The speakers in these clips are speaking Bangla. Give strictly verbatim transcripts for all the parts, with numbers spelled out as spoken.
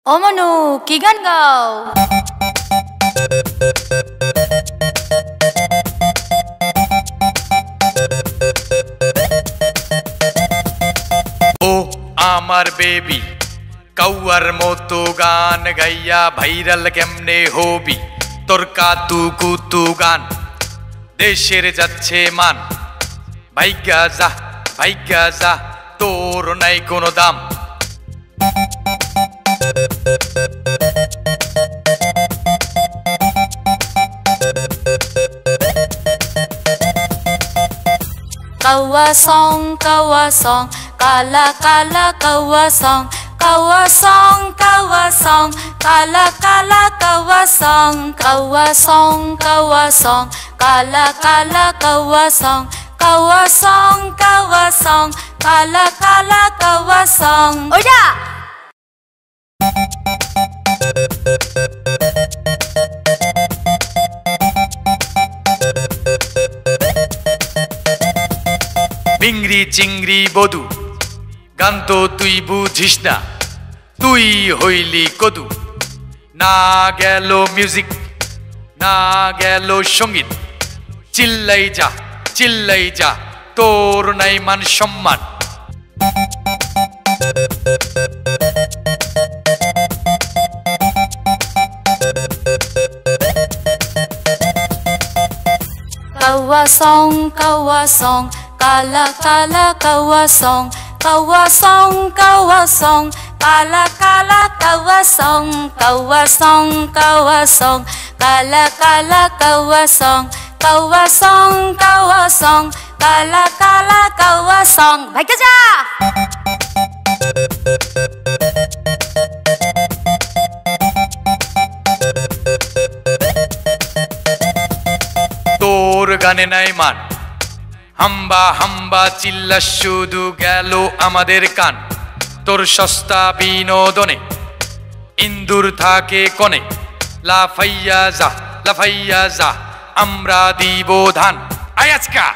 ও মনু কি গান গাও? ও আমার বেবি কাউয়ার মতো গান গাইয়া ভাইরাল কেমনে হবি? তোর কাতু কুতু গান দেশের যাচ্ছে মান। ভাইগা যা ভাইগা যা তোর নাই কোনো দাম। Kawa song, kawa song, kala kala kawa song, kawa song, kawa song, kala kala kawa song, kawa song, kawa song, kala kala kawa song, kawa song, kawa song, kala kala kawa song. Oya! বিংরি চিংড়ি বধু গান তো তুই বুঝিস না, তুই হইলি কদু। না গেল মিউজিক না গেল সঙ্গীত, চিল্লাই যা চিল্লাই যা তোর নাই মান সম্মান। Kawa song, kawa song, kala kala kawa song, kawa song, kawa song, kala kala kawa song, kawa song, kawa song, kala kala kawa song, kawa song, kawa song, kala kala kawa song. Bhaiga ja! তোর গানে নাই মান, হাম্বা হাম্বা চিল্লা শুধু গেল আমাদের কান। তোর সস্তা বিনোদনে ইন্দুর থাকে কনে। লাফাইয়া যা লাফাইয়া যা আমরা দিব ধান। আয় আজকা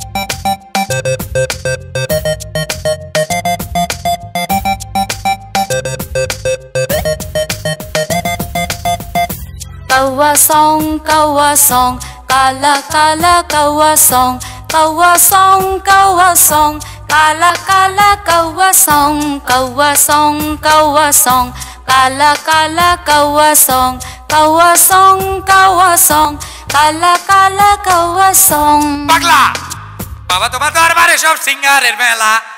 Kawa song, kawa song, kala kala kawa song, kawa song, kawa song, kala kala kawa song, kawa song, kawa song, kala kala kawa song, kawa song, kawa song, kala kala kawa song. পাগলা বাবা, তোমার দরবারে সব সিঙ্গারের মেলা।